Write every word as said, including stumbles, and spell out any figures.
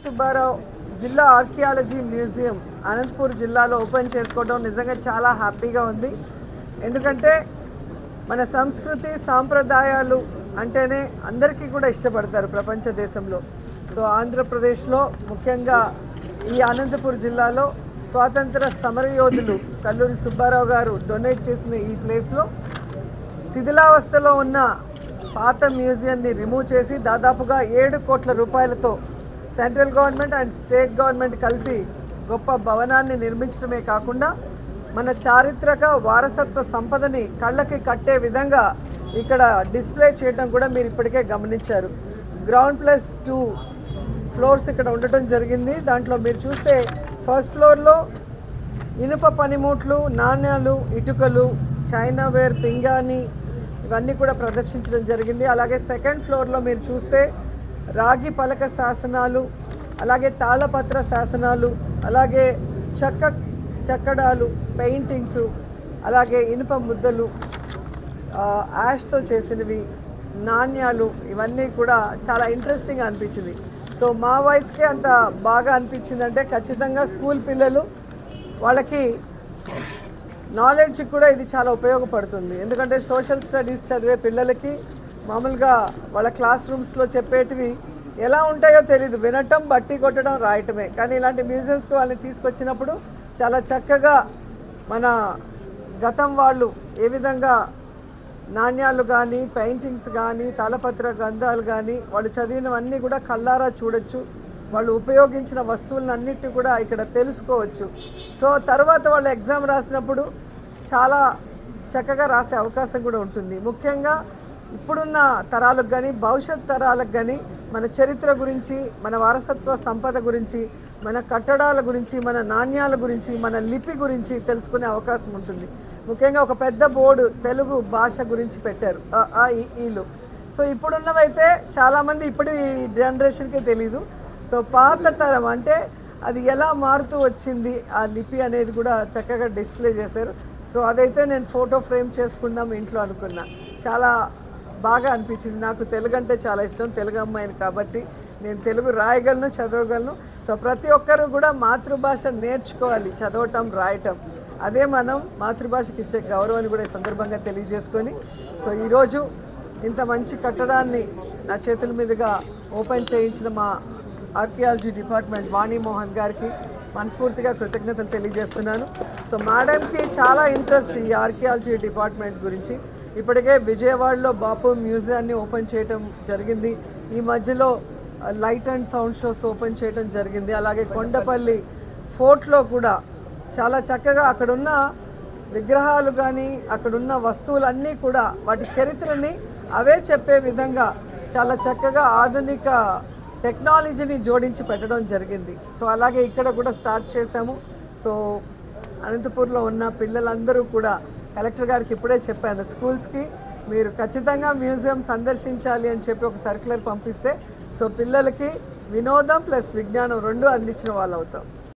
సుబ్బారావు జిల్లా archaeology museum Anantapur జిల్లాలో open చేసుకోవడం నిజంగా చాలా హ్యాపీగా ఉంది. ఎందుకంటే మన సంస్కృతి సాంప్రదాయాలు అంటేనే అందరికీ కూడా ఇష్టపడతారు ప్రపంచ దేశంలో. సో ఆంధ్రప్రదేశ్లో ముఖ్యంగా ఈ అనంతపూర్ జిల్లాలో స్వాతంత్ర సమరయోధులు కల్లూరి సుబ్బారావు గారు డొనేట్ చేసిన ఈ ప్లేస్లో శిథిలావస్థలో ఉన్న పాత మ్యూజియంని రిమూవ్ చేసి దాదాపుగా ఏడు కోట్ల రూపాయలతో central government and state government కలిసి గొప్ప భవనాన్ని నిర్మించడమే కాకుండా మన చారిత్రక వారసత్వ సంపదని కళ్ళకి కట్టే విధంగా ఇక్కడ డిస్ప్లే చేయడం కూడా మీరు ఇప్పటికే గమనించారు. గ్రౌండ్ ప్లస్ టూ ఫ్లోర్స్ ఇక్కడ ఉండటం జరిగింది. దాంట్లో మీరు చూస్తే ఫస్ట్ ఫ్లోర్లో ఇనుప పనిముట్లు, నాణ్యాలు, ఇటుకలు, చైనా వేర్, పింగాణి ఇవన్నీ కూడా ప్రదర్శించడం జరిగింది. అలాగే సెకండ్ ఫ్లోర్లో మీరు చూస్తే రాగి పలక శాసనాలు, అలాగే తాళపత్ర శాసనాలు, అలాగే చెక్క చెక్కడాలు, పెయింటింగ్స్, అలాగే ఇనుప ముద్దలు, యాష్తో చేసినవి, నాణ్యాలు ఇవన్నీ కూడా చాలా ఇంట్రెస్టింగ్ అనిపించింది. సో మా వాయిస్కే అంత బాగా అనిపించిందంటే ఖచ్చితంగా స్కూల్ పిల్లలు వాళ్ళకి నాలెడ్జ్ కూడా ఇది చాలా ఉపయోగపడుతుంది. ఎందుకంటే సోషల్ స్టడీస్ చదివే పిల్లలకి మామూలుగా వాళ్ళ క్లాస్ రూమ్స్లో చెప్పేటివి ఎలా ఉంటాయో తెలీదు, వినటం, బట్టి కొట్టడం, రాయటమే. కానీ ఇలాంటి మ్యూజియంస్కి వాళ్ళని తీసుకొచ్చినప్పుడు చాలా చక్కగా మన గతం వాళ్ళు ఏ విధంగా నాణ్యాలు కానీ, పెయింటింగ్స్ కానీ, తాళపత్ర గ్రంథాలు కానీ వాళ్ళు చదివినవన్నీ కూడా కళ్ళారా చూడొచ్చు. వాళ్ళు ఉపయోగించిన వస్తువులన్నిటిని కూడా ఇక్కడ తెలుసుకోవచ్చు. సో తర్వాత వాళ్ళు ఎగ్జామ్ రాసినప్పుడు చాలా చక్కగా రాసే అవకాశం కూడా ఉంటుంది. ముఖ్యంగా ఇప్పుడున్న తరాలకు కానీ భవిష్యత్ తరాలకు కానీ మన చరిత్ర గురించి, మన వారసత్వ సంపద గురించి, మన కట్టడాల గురించి, మన నాణ్యాల గురించి, మన లిపి గురించి తెలుసుకునే అవకాశం ఉంటుంది. ముఖ్యంగా ఒక పెద్ద బోర్డు తెలుగు భాష గురించి పెట్టారు, ఆ ఈలు. సో ఇప్పుడున్నవైతే చాలామంది ఇప్పుడు ఈ జనరేషన్కే తెలీదు. సో పాత తరం అంటే అది ఎలా మారుతూ వచ్చింది ఆ లిపి అనేది కూడా చక్కగా డిస్ప్లే చేశారు. సో అదైతే నేను ఫోటో ఫ్రేమ్ చేసుకుందాం ఇంట్లో అనుకున్నా. చాలా బాగా అనిపించింది. నాకు తెలుగు అంటే చాలా ఇష్టం, తెలుగు అమ్మాయిని కాబట్టి నేను తెలుగు రాయగలను, చదవగలను. సో ప్రతి ఒక్కరూ కూడా మాతృభాష నేర్చుకోవాలి, చదవటం, రాయటం. అదే మనం మాతృభాషకి ఇచ్చే గౌరవాన్ని కూడా ఈ సందర్భంగా తెలియజేసుకొని, సో ఈరోజు ఇంత మంచి కట్టడాన్ని నా చేతుల మీదుగా ఓపెన్ చేయించిన మా ఆర్కియాలజీ డిపార్ట్మెంట్ వాణిమోహన్ గారికి మనస్ఫూర్తిగా కృతజ్ఞతలు తెలియజేస్తున్నాను. సో మేడంకి చాలా ఇంట్రెస్ట్ ఈ ఆర్కియాలజీ డిపార్ట్మెంట్ గురించి. ఇప్పటికే విజయవాడలో బాపు మ్యూజియాన్ని ఓపెన్ చేయడం జరిగింది. ఈ మధ్యలో light and sound shows open చేయడం జరిగింది. అలాగే కొండపల్లి ఫోర్ట్లో కూడా చాలా చక్కగా అక్కడున్న విగ్రహాలు కానీ, అక్కడున్న వస్తువులన్నీ కూడా వాటి చరిత్రని అవే చెప్పే విధంగా చాలా చక్కగా ఆధునిక టెక్నాలజీని జోడించి పెట్టడం జరిగింది. సో అలాగే ఇక్కడ కూడా స్టార్ట్ చేశాము. సో అనంతపూర్లో ఉన్న పిల్లలందరూ కూడా కలెక్టర్ గారికి ఇప్పుడే చెప్పాను, స్కూల్స్కి మీరు ఖచ్చితంగా మ్యూజియం సందర్శించాలి అని చెప్పి ఒక సర్క్యులర్ పంపిస్తే సో పిల్లలకి వినోదం ప్లస్ విజ్ఞానం రెండు అందించిన వాళ్ళు అవుతాం.